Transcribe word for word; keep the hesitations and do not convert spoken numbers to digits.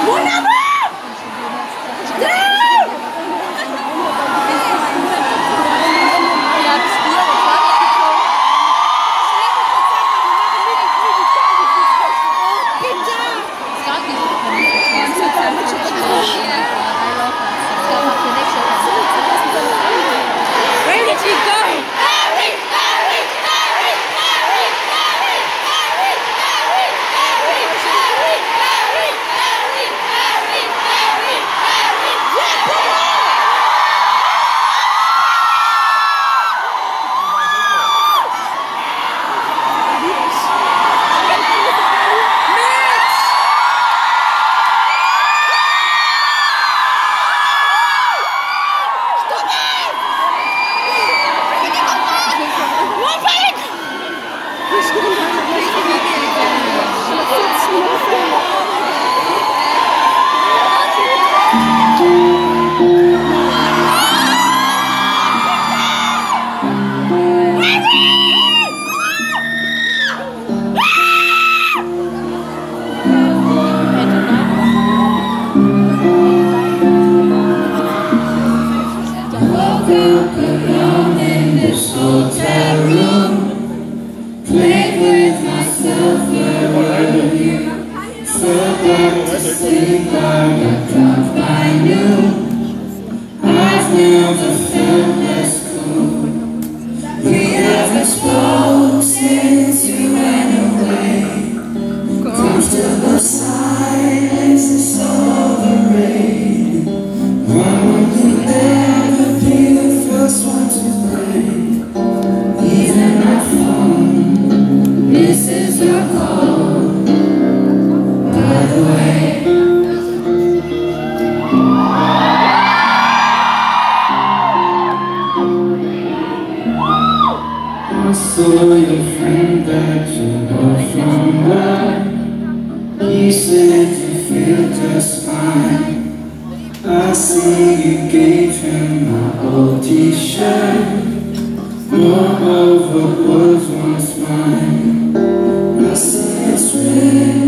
Where did she go? Sleep on the clock by noon. I've never felt less cool. We have exploded since you went away. Comfortable silence is overrated. One would never be the first one to break. Even my phone misses your call. By the way, I saw your friend that you know from work. He said you feel just fine. I see you gave him my old t-shirt. Moreover was once mine. I see it's red.